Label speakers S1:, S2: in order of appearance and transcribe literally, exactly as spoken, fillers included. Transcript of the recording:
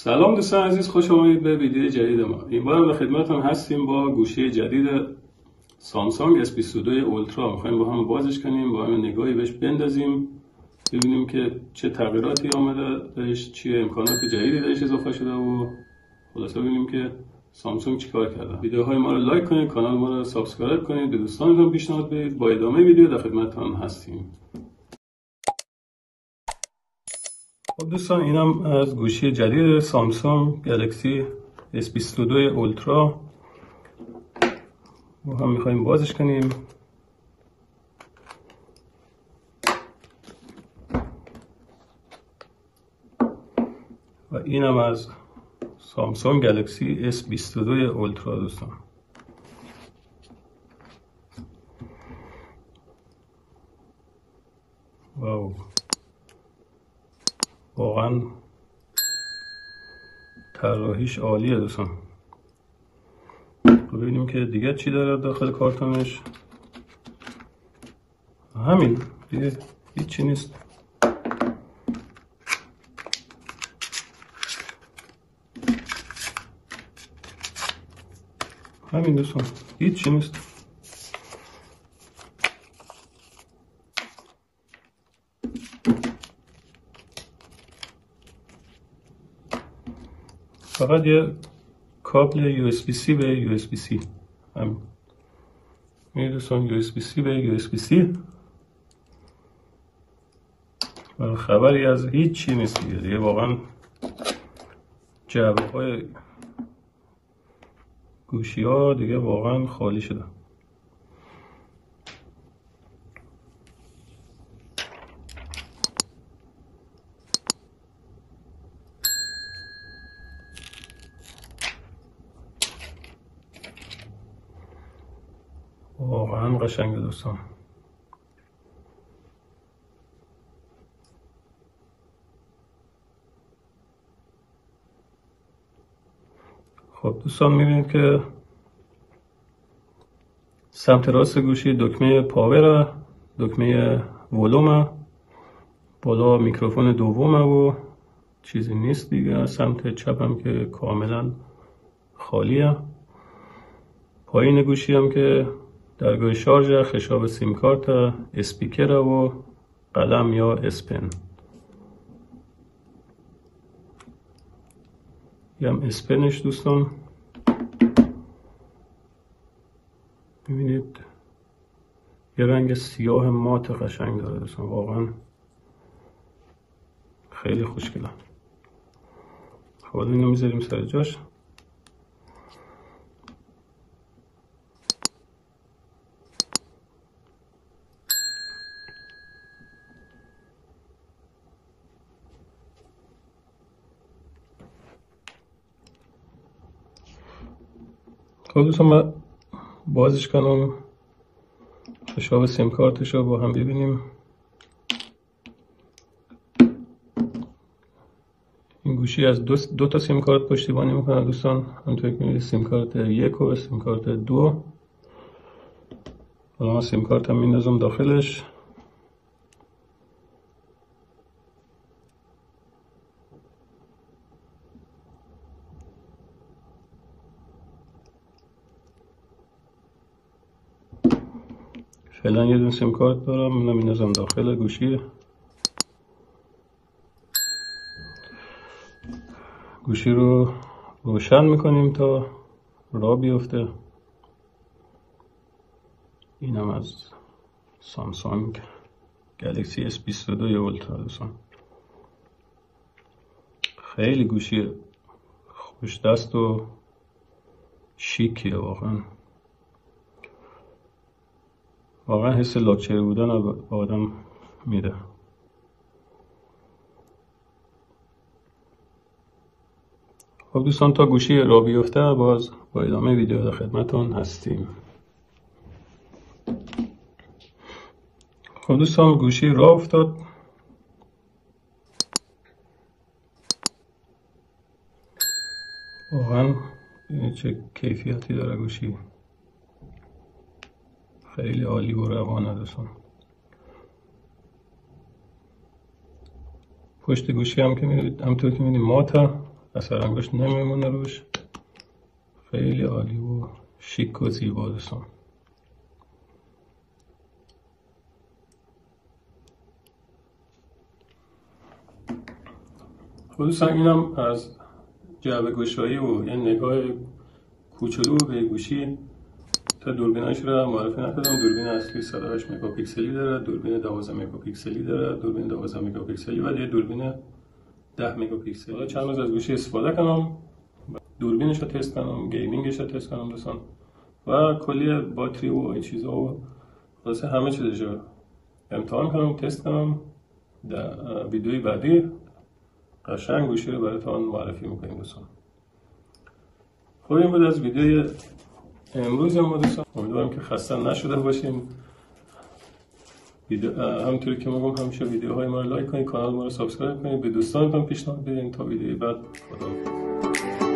S1: سلام دوستان عزیز، خوش آمدید به ویدیو جدید ما. این بار در خدمتتون هستیم با گوشی جدید سامسونگ اس بیست و دو اولترا. میخوایم با هم بازش کنیم، با هم نگاهی بهش بندازیم، ببینیم که چه تغییراتی آمده بهش، چه امکانات جدیدی بهش اضافه شده و خلاصه ببینیم که سامسونگ چیکار کرده. ویدیوهای ما رو لایک کنید، کانال ما رو سابسکرایب کنید، به دوستانتون پیشنهاد بدید. با ادامه ویدیو در خدمتتون هستیم. خب دوستان، اینم از گوشی جدید سامسونگ گلکسی اس بیست و دو اولترا. ما هم میخوایم بازش کنیم. و اینم از سامسونگ گلکسی اس بیست و دو اولترا دوستان. واو، واقعا طراحیش عالیه دوستان. ببینیم که دیگه چی داره داخل کارتونش. همین دیگه، هیچی نیست. همین دوستان، هیچی نیست. فقط یه کابل یو اس بی سی به یو اس بی سی. همین می دوستان، یو اس بی سی به یو اس بی سی. و خبری از هیچ چی نیست دیگه. دیگه واقعا جعبه های گوشی ها دیگه واقعا خالی شده. واقعا قشنگه دوستان. خب دوستان، میبینید که سمت راست گوشی دکمه پاور، دکمه ولوم، بالا میکروفون دومه و چیزی نیست دیگه. سمت چپم که کاملا خالیه. پایین گوشی هم که درگاه شارژ، خشاب سیم کارت، اسپیکر و قلم یا اسپن. یه هم اسپنش دوستان، ببینید یه رنگ سیاه مات قشنگ داره دوستان. واقعا خیلی خوشگله. خب اینو میذاریم سر جاش. خب دوستان، من بازش کنم، خشاب سیم کارتش رو با هم ببینیم. این گوشی از دو, دو تا سیم کارت پشتیبانی میکنه دوستان. همونطور که میبینید سیم کارت یک و سیم کارت دو. حالا من سیم کارت هم میندازم داخلش. فعلا یه دونه سیم کارت دارم، اونم میندازم داخل گوشی. گوشی رو روشن میکنیم تا راه بیفته. اینم از سامسونگ گلکسی اس بیست و دو اولترا دوستان. خیلی گوشی خوش دست و شیکیه. واقعا واقعا حس لاکچری بودن به آدم میده. خب دوستان، تا گوشی راه بیفته باز با ادامه ویدیو در خدمتتون هستیم. خب دوستان، گوشی راه افتاد. واقعا چه کیفیتی داره گوشی. خیلی عالی و روانه دوستان. پشت گوشی هم که می‌بینید، همونطور که می‌بینید ماته، اثر انگشت نمیمونه روش. خیلی عالی و شیک و زیبا دوستان. خصوصا اینم از جعبه گشایی و یه نگاه کوچولو به گوشی تا دوربیناش رو معرفی نکردم. دوربین اصلی صد و هشت مگاپیکسلی داره، دوربین دوازده مگاپیکسلی داره، دوربین دوازده مگاپیکسلی و یه دوربین ده مگاپیکسلی. حالا چند روز از گوشی استفاده کنم، دوربینش رو تست کنم، گیمینگش رو تست کنم دوستان و کلی باتری و این چیزا و واسه همه چیزش رو امتحان کنم، تست کنم. در ویدیوی بعدی قشنگ گوشی رو براتون معرفی میکنیم دوستان. خب این بود از ویدیوی امروز ما دوستان. امیدوارم که خسته نشده باشین. ویدیو همونطوری که میگم همیشه ویدیوهای ما رو لایک کنید، کانال ما رو سابسکرایب کنید، به دوستانتون پیشنهاد بدین. تا ویدیوی بعد خدا حافظ.